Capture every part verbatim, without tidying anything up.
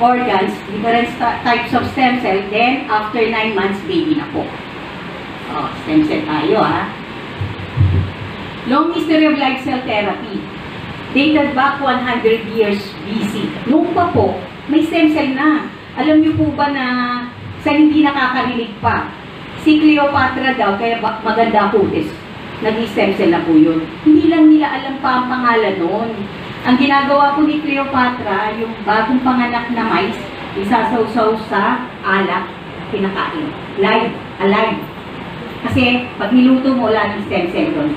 organs, different types of stem cell, then after nine months, baby na po. Oh, stem cell tayo, ha? Long history of live cell therapy. Dated back one hundred years B C. Noong pa po, may stem cell na. Alam niyo po ba na sa hindi nakakarinig pa, si Cleopatra daw, kaya maganda kutis, nag-stem cell na po yun. Hindi lang nila alam pa ang pangalan noon. Ang ginagawa po ni Cleopatra, yung bagong panganak na mice, isasawsaw sa alak, kinakain. Live, alive. Kasi pag niluto mo, laging stem cell doon.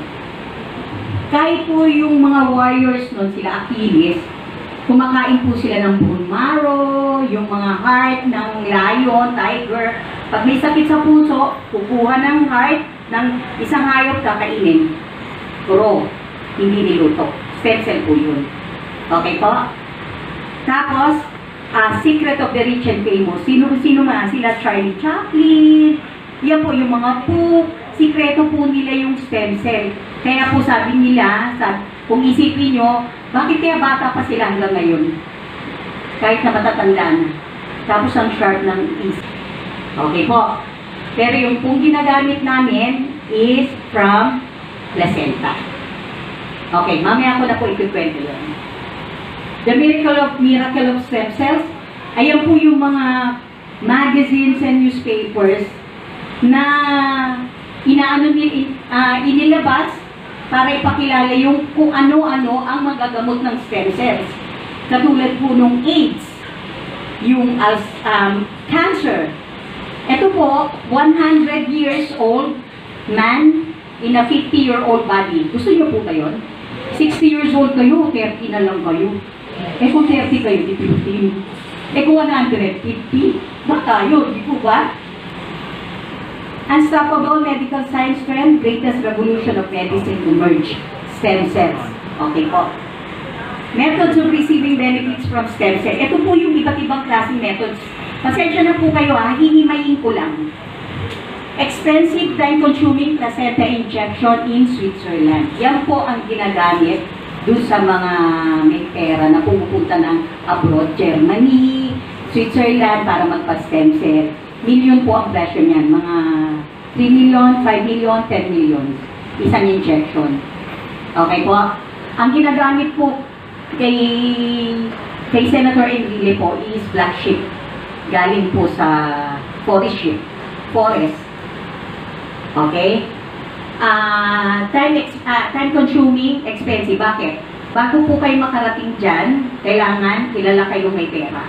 Kahit po yung mga warriors noon, sila Achilles, kumakain po sila ng bone marrow, yung mga heart ng lion, tiger. Pag may sakit sa puso, kukuha ng heart ng isang hayop, kakainin. Puro, hindi niluto. Stem cell po yun. Okay po? Tapos, uh, Secret of the Rich and Famous. Sino-sino man, sila Charlie Chaplin, yan po yung mga po, sikreto po nila yung stem cell. Kaya po sabi nila, sa, kung isipin nyo, bakit kaya bata pa sila hanggang ngayon? Kahit na matatanda na. Tapos ang sharp ng isip. Okay po. Pero yung pong ginagamit namin is from placenta. Okay, mamaya ko na po ikukwento yun. The Miracle of Miracle of Stem Cells. Ayan po yung mga magazines and newspapers na inaano nil, uh, inilabas para ipakilala yung kung ano-ano ang magagamot ng stem cells. Katulad po nung AIDS, yung um, cancer. Ito po, one hundred years old man in a fifty year old body. Gusto niyo po ba yun? sixty years old kayo, thirty na lang kayo. Eh kung thirty kayo, di fifteen. Eh kung one hundred fifty, ba tayo, di po ba? Unstoppable medical science trend, greatest revolution of medicine emerge. Stem cells. Okay po. Methods of receiving benefits from stem cell. Ito po yung iba't ibang klaseng methods. Pasensya na po kayo ha, hihimayin ko lang. Expensive time-consuming placenta injection in Switzerland. Yan po ang ginagamit dun sa mga may pera na pumupunta ng abroad, Germany, Switzerland para magpa-stem cell. Million po ang presyo niyan, mga three million, five million, ten million. Isang injection. Okay po? Ang ginagamit po kay, kay Senator Enrile po is black sheep. Galing po sa forest sheep. Forest. Okay? Uh, time, uh, time consuming, expensive. Bakit? Bago po kayo makarating dyan, kailangan kilala kayo may pera.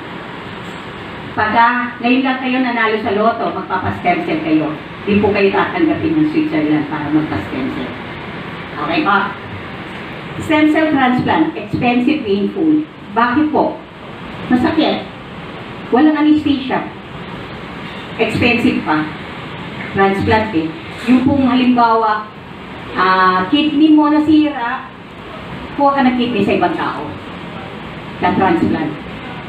Pagka ngayon lang kayo nanalo sa loto, magpapastem cell kayo. Di po kayo tatanggapin ng Switzerland para magpa-stem cell. Okay pa? Stem cell transplant, expensive, painful. Bakit po? Masakit. Walang anesthesia. Expensive pa. Transplant eh. Yung pong halimbawa, uh, kidney mo nasira, kuha ka ng kidney sa ibang tao. Na-transplant.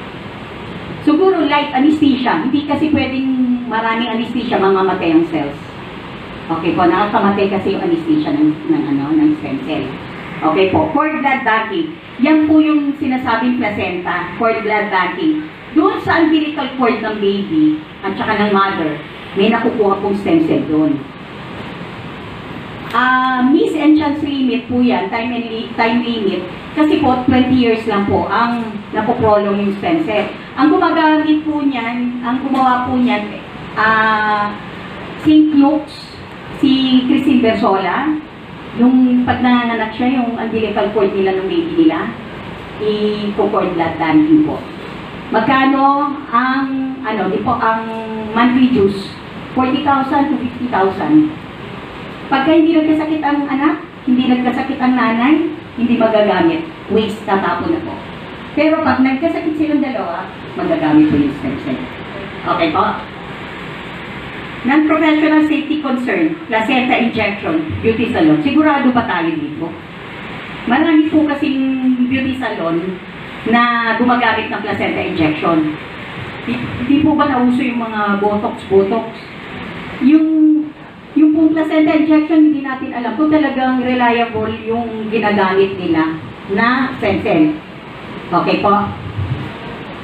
Siguro light anesthesia. Hindi kasi pwedeng maraming anesthesia mamamatay ang cells. Okay po, nakakamatay kasi yung anesthesia ng, ng, ano, ng stem cell. Okay po, cord blood banking. Yan po yung sinasabing placenta, cord blood banking. Doon sa umbilical cord ng baby at saka ng mother, may nakukuha pong stem cell doon. Uh, miss and chance limit po yan, time, and li time limit. Kasi po, twenty years lang po ang napoprolong yung stem cell. Ang gumagamit po niyan, ang gumawa po niyan, uh, Saint Luke's, si Christine Bersola, nung pag nanganak siya, yung umbilical cord nila ng baby nila, i-cord blood banking po. Magkano ang, ano, di po, ang monthly dues? forty thousand to fifty thousand. Pagka hindi nagkasakit ang anak, hindi nagkasakit ang nanay, hindi magagamit. Waste, tatapon na po. Pero pag nagkasakit silang dalawa, magagamit po yung stem cell. Okay po? Non-professional safety concern, placenta injection, beauty salon. Sigurado ba tayo dito? Marami po kasing beauty salon na gumagamit ng placenta injection. Hindi po ba nauso yung mga botox-botox? Yung Yung pong placenta injection, hindi natin alam kung talagang reliable yung ginagamit nila na stem cell. Okay po?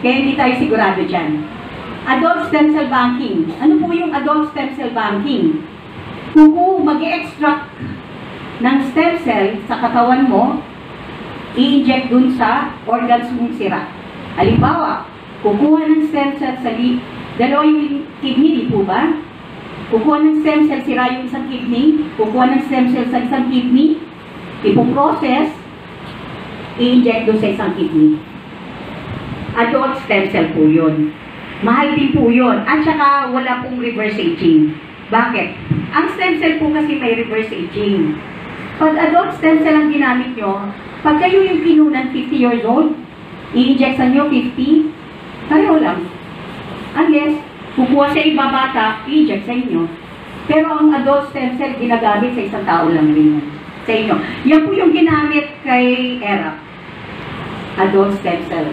Kaya hindi tayo sigurado dyan. Adult stem cell banking. Ano po yung adult stem cell banking? Kung mag-extract ng stem cell sa katawan mo, i-inject dun sa organs mong sira. Halimbawa, kukuha ng stem cell sa li dalawa yung kidney, di po ba? Kukuha ng stem cell, sira yung isang kidney, kukuha ng stem cell sa isang kidney, ipoprocess, i-inject dun sa isang kidney. Adult stem cell po yun. Mahal din po yun. At saka wala pong reverse aging. Bakit? Ang stem cell po kasi may reverse aging. Pag adult stem cell ang ginamit nyo, pag kayo yung kinunan fifty years old, i-inject sa nyo fifty, pareho lang. Unless, kukuha sa iba bata, i-inject sa inyo. Pero ang adult stem cell ginagamit sa isang tao lang rin yan. Sa inyo. Yan po yung ginamit kay E R A P. Adult stem cell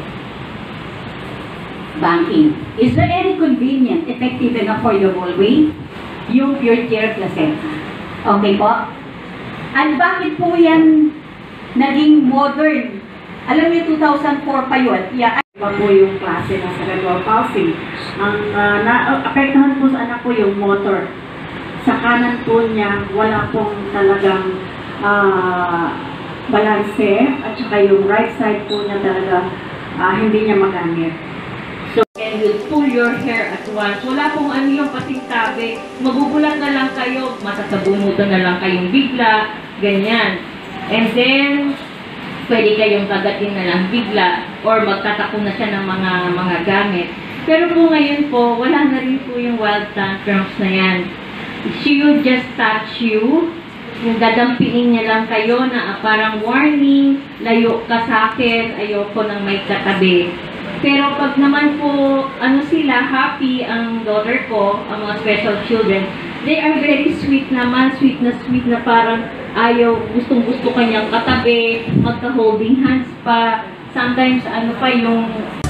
banking. Is there any convenient, effective, and affordable way? Yung pure care placenta. Okay po? At bakit po yan naging modern? Alam niyo, two thousand four pa yun. Yeah, Iba po yung klase ng cerebral palsy. Ang uh, na-apektahan po sa anak ko yung motor. Sa kanan po niya, wala pong talagang uh, balanse. At saka yung right side po niya talaga uh, hindi niya magamit. And will pull your hair at once. Wala pong ano yung pasintabi. Magugulat na lang kayo, masasabunutan na lang kayong bigla, ganyan. And then, pwede kayong kagatin na lang bigla or magtatako na siya ng mga mga gamit. Pero po ngayon po, wala na rin po yung wild tantrums na yan. She will just touch you. Yung dadampiin niya lang kayo na ah, parang warning, layo ka sa akin, ayoko nang may katabi. Pero pag naman po, ano sila, happy ang daughter ko, ang mga special children, they are very sweet naman, sweet na sweet na parang ayaw, gustong-gusto kanyang katabi, magka-holding hands pa. Sometimes, ano pa, yung